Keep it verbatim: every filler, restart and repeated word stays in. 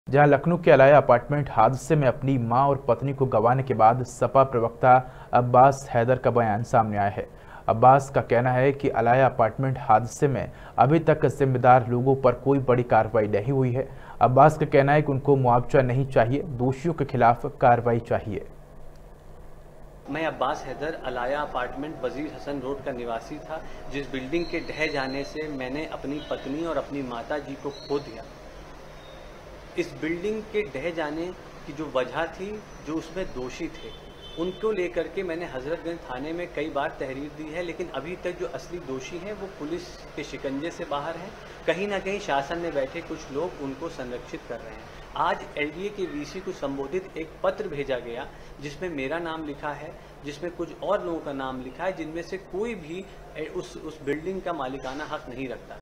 जहां लखनऊ के अलाया अपार्टमेंट हादसे में अपनी मां और पत्नी को गंवाने के बाद सपा प्रवक्ता अब्बास हैदर का बयान सामने आया है। अब्बास का कहना है कि अलाया अपार्टमेंट हादसे में अभी तक जिम्मेदार लोगों पर कोई बड़ी कार्रवाई नहीं हुई है। अब्बास का कहना है कि उनको मुआवजा नहीं चाहिए, दोषियों के खिलाफ कार्रवाई चाहिए। मैं अब्बास हैदर अलाया अपार्टमेंट वजीर हसन रोड का निवासी था, जिस बिल्डिंग के ढह जाने से मैंने अपनी पत्नी और अपनी माता जी को खो दिया। इस बिल्डिंग के ढह जाने की जो वजह थी, जो उसमें दोषी थे, उनको लेकर के मैंने हजरतगंज थाने में कई बार तहरीर दी है, लेकिन अभी तक जो असली दोषी हैं वो पुलिस के शिकंजे से बाहर हैं। कहीं ना कहीं शासन में बैठे कुछ लोग उनको संरक्षित कर रहे हैं। आज एलडीए के वीसी को संबोधित एक पत्र भेजा गया जिसमें मेरा नाम लिखा है, जिसमें कुछ और लोगों का नाम लिखा है, जिनमें से कोई भी उस उस बिल्डिंग का मालिकाना हक नहीं रखता।